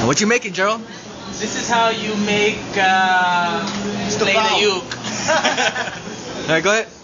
What you making, Gerald? This is how you make play the uke. Alright, go ahead.